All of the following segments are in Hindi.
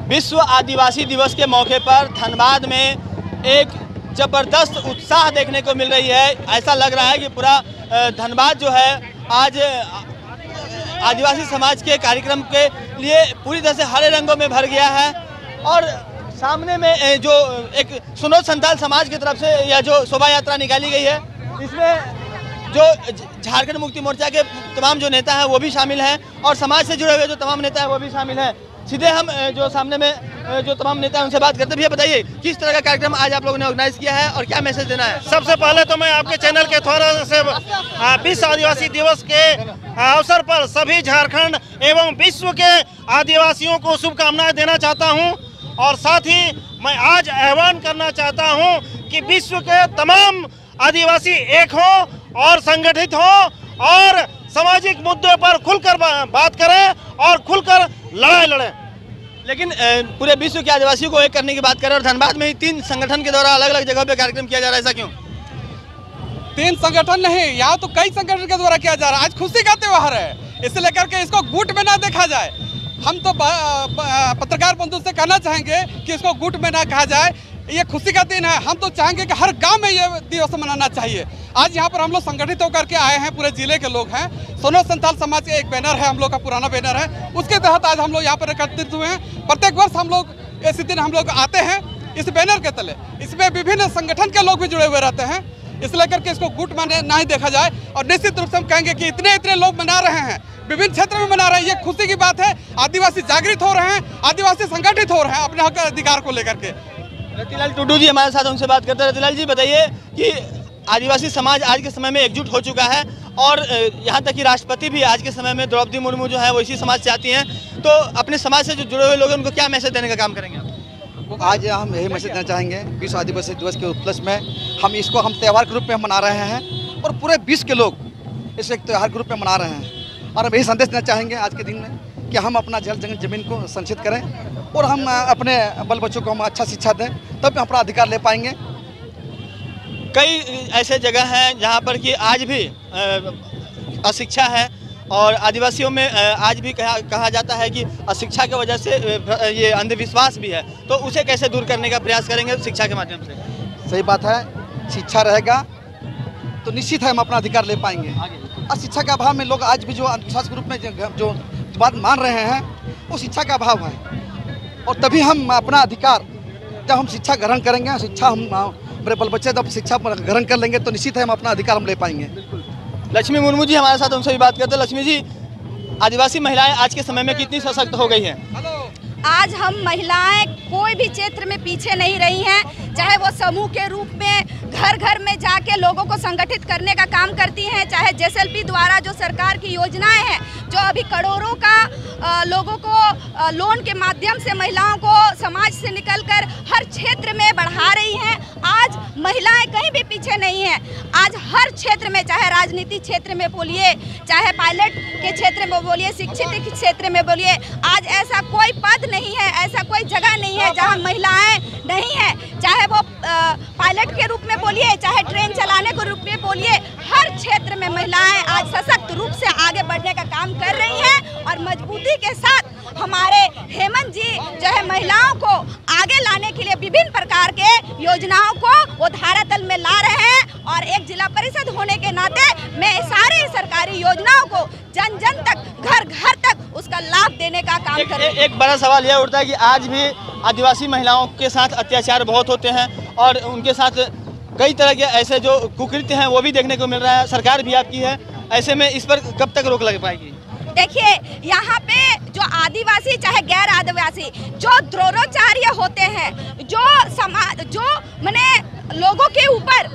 विश्व आदिवासी दिवस के मौके पर धनबाद में एक ज़बरदस्त उत्साह देखने को मिल रही है। ऐसा लग रहा है कि पूरा धनबाद जो है आज आदिवासी समाज के कार्यक्रम के लिए पूरी तरह से हरे रंगों में भर गया है। और सामने में जो एक सुनो संथाल समाज की तरफ से यह जो शोभा यात्रा निकाली गई है, इसमें जो झारखंड मुक्ति मोर्चा के तमाम जो नेता हैं वो भी शामिल हैं और समाज से जुड़े हुए जो तमाम नेता हैं वो भी शामिल हैं। सीधे हम जो सामने में जो तमाम नेता हैं उनसे बात करते हैं। भैया बताइए, किस तरह का कार्यक्रम आज आप लोगों ने ऑर्गेनाइज किया है और क्या मैसेज देना है? सबसे पहले तो मैं आपके चैनल के थोड़ा से विश्व आदिवासी दिवस के अवसर पर सभी झारखंड एवं विश्व के आदिवासियों को शुभकामनाएं देना चाहता हूं और साथ ही मैं आज आह्वान करना चाहता हूं कि विश्व के तमाम आदिवासी एक हो और संगठित हो और सामाजिक मुद्दों पर खुलकर बात करें और खुलकर लड़ाई लड़ें। लेकिन पूरे विश्व के आदिवासियों को एक करने की बात करें और धनबाद में ही 3 संगठन के द्वारा अलग अलग जगह पे कार्यक्रम किया जा रहा है, ऐसा क्यों? 3 संगठन नहीं, यहाँ तो कई संगठन के द्वारा किया जा रहा है। आज खुशी का त्योहार है, इसलिए करके इसको गुट में ना देखा जाए। हम तो पत्रकार बंधु से कहना चाहेंगे कि इसको गुट में ना कहा जाए। ये खुशी का दिन है, हम तो चाहेंगे कि हर गांव में ये दिवस मनाना चाहिए। आज यहाँ पर हम लोग संगठित होकर के आए हैं, पूरे जिले के लोग हैं। सुनो संथाल समाज का एक बैनर है, हम लोग का पुराना बैनर है, उसके तहत आज हम लोग यहाँ पर एकत्रित हुए हैं। प्रत्येक वर्ष हम लोग इसी दिन हम लोग आते हैं इस बैनर के तले। इसमें विभिन्न संगठन के लोग भी जुड़े हुए रहते हैं, इसलिए करके इसको गुट में ना ही देखा जाए। और निश्चित रूप से हम कहेंगे कि इतने लोग मना रहे हैं, विभिन्न क्षेत्र में मना रहे हैं, ये खुशी की बात है। आदिवासी जागृत हो रहे हैं, आदिवासी संगठित हो रहे हैं अपने हक अधिकार को लेकर के। रतिलाल टुडू जी हमारे साथ, उनसे बात करते हैं। रतिलाल जी बताइए कि आदिवासी समाज आज के समय में एकजुट हो चुका है और यहाँ तक कि राष्ट्रपति भी आज के समय में द्रौपदी मुर्मू जो है वो इसी समाज से आती हैं, तो अपने समाज से जो जुड़े हुए लोग हैं उनको क्या मैसेज देने का काम करेंगे? आज हम यही मैसेज देना चाहेंगे, विश्व आदिवासी दिवस के उपलक्ष्य में हम इसको त्योहार के रूप में मना रहे हैं और पूरे विश्व के लोग इसे एक त्योहार के रूप में मना रहे हैं। और हम यही संदेश देना चाहेंगे आज के दिन में कि हम अपना जल जंगल जमीन को संरक्षित करें और हम अपने बल बच्चों को हम अच्छा शिक्षा दें, तब अपना अधिकार ले पाएंगे। कई ऐसे जगह हैं जहाँ पर कि आज भी अशिक्षा है और आदिवासियों में आज भी कहा जाता है कि अशिक्षा की वजह से ये अंधविश्वास भी है, तो उसे कैसे दूर करने का प्रयास करेंगे शिक्षा के माध्यम से? सही बात है, शिक्षा रहेगा तो निश्चित है हम अपना अधिकार ले पाएंगे। और शिक्षा के अभाव में लोग आज भी जो अंधविश्वास के रूप में जो बात मान रहे हैं वो शिक्षा का अभाव है। और तभी हम अपना अधिकार, जब हम शिक्षा ग्रहण करेंगे, शिक्षा हम मेरे बल बच्चे जब शिक्षा ग्रहण कर लेंगे तो निश्चित है हम अपना अधिकार हम ले पाएंगे। लक्ष्मी मुर्मू जी हमारे साथ, उनसे भी बात करते हैं। लक्ष्मी जी, आदिवासी महिलाएं आज के समय में कितनी सशक्त हो गई हैं? आज हम महिलाएं कोई भी क्षेत्र में पीछे नहीं रही हैं, चाहे वो समूह के रूप में घर घर में जाके लोगों को संगठित करने का काम करती हैं, चाहे जेएसएलपी द्वारा जो सरकार की योजनाएं हैं जो अभी करोड़ों का लोगों को लोन के माध्यम से महिलाओं को समाज से निकलकर हर क्षेत्र में बढ़ा रही हैं। आज महिलाएं कहीं भी पीछे नहीं हैं। आज हर क्षेत्र में, चाहे राजनीति क्षेत्र में बोलिए, चाहे पायलट के क्षेत्र में बोलिए, शिक्षित के क्षेत्र में बोलिए, आज ऐसा कोई पद नहीं है, ऐसा कोई जगह नहीं है जहां महिलाएं नहीं है। चाहे वो पायलट के रूप में बोलिए, चाहे ट्रेन चलाने के रूप में बोलिए, हर क्षेत्र में महिलाएं आज सशक्त रूप से आगे बढ़ने का काम कर रही हैं। और मजबूती के साथ हमारे हेमंत जी जो है महिलाओं को आगे लाने के लिए विभिन्न प्रकार के योजनाओं को वो धरातल में ला रहे हैं। और एक जिला परिषद होने के नाते मैं सारी सरकारी योजनाओं को जन जन तक, घर घर तक उसका लाभ देने का काम कर रही हूं। एक बड़ा सवाल यह उठता है कि आज भी आदिवासी महिलाओं के साथ अत्याचार बहुत होते हैं और उनके साथ कई तरह के ऐसे जो कुकृत्य हैं वो भी देखने को मिल रहा है। सरकार भी आपकी है, ऐसे में इस पर कब तक रोक लग पाएगी? देखिए, यहाँ पे जो आदिवासी चाहे गैर आदिवासी जो द्रोणाचार्य होते हैं, जो समाज जो माने लोगों के ऊपर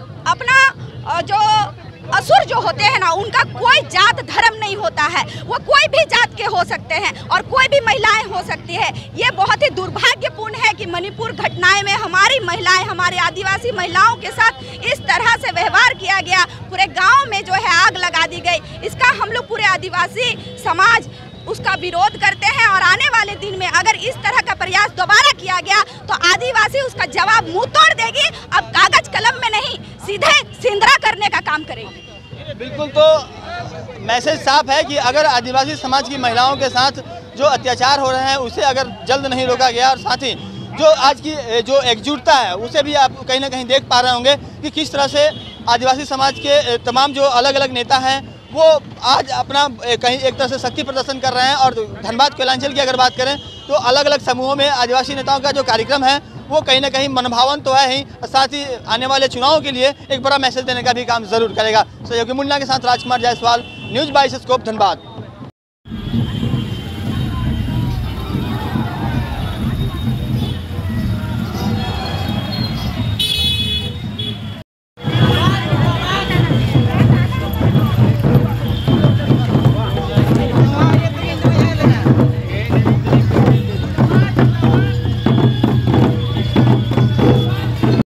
अपना जो असुर जो होते हैं ना, उनका कोई जात धर्म नहीं होता है। वो कोई भी जात के हो सकते हैं और कोई भी महिलाएं हो सकती है। ये बहुत ही दुर्भाग्यपूर्ण है कि मणिपुर घटनाएं में हमारी महिलाएं, हमारी आदिवासी महिलाओं के साथ इस तरह से व्यवहार किया गया, पूरे गांव में जो है आग लगा दी गई। इसका हम लोग पूरे आदिवासी समाज उसका विरोध करते हैं और आने वाले दिन में अगर इस तरह का प्रयास दोबारा किया गया तो आदिवासी उसका जवाब मुंह तोड़ देगी। अब कागज कलम में नहीं, सीधे सिंदरा करने का काम करेगी। बिल्कुल, तो मैसेज साफ है कि अगर आदिवासी समाज की महिलाओं के साथ जो अत्याचार हो रहे हैं उसे अगर जल्द नहीं रोका गया, और साथ ही जो आज की जो एकजुटता है उसे भी आप कहीं ना कहीं देख पा रहे होंगे कि किस तरह से आदिवासी समाज के तमाम जो अलग अलग नेता हैं वो आज अपना कहीं एक तरह से शक्ति प्रदर्शन कर रहे हैं। और धनबाद कोयलांचल की अगर बात करें तो अलग अलग समूहों में आदिवासी नेताओं का जो कार्यक्रम है वो कहीं ना कहीं मनभावन तो है ही, साथ ही आने वाले चुनावों के लिए एक बड़ा मैसेज देने का भी काम जरूर करेगा। सहयोगी मुन्ना के साथ राजकुमार जायसवाल, न्यूज़ 22 स्कोप, धनबाद।